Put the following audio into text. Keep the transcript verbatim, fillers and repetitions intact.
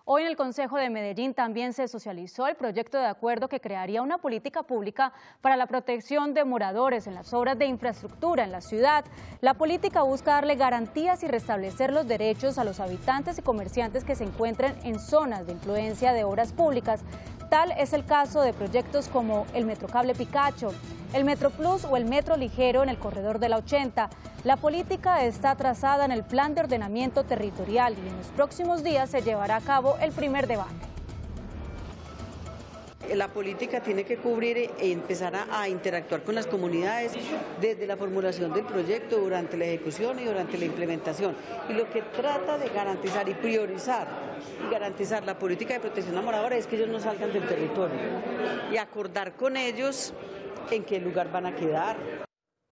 Hoy en el Consejo de Medellín también se socializó el proyecto de acuerdo que crearía una política pública para la protección de moradores en las obras de infraestructura en la ciudad. La política busca darle garantías y restablecer los derechos a los habitantes y comerciantes que se encuentren en zonas de influencia de obras públicas. Tal es el caso de proyectos como el Metrocable Picacho, el Metro Plus o el Metro Ligero en el corredor de la ochenta. La política está trazada en el Plan de Ordenamiento Territorial y en los próximos días se llevará a cabo el primer debate. La política tiene que cubrir e empezar a, a interactuar con las comunidades desde la formulación del proyecto, durante la ejecución y durante la implementación. Y lo que trata de garantizar y priorizar y garantizar la política de protección a moradores es que ellos no salgan del territorio y acordar con ellos en qué lugar van a quedar.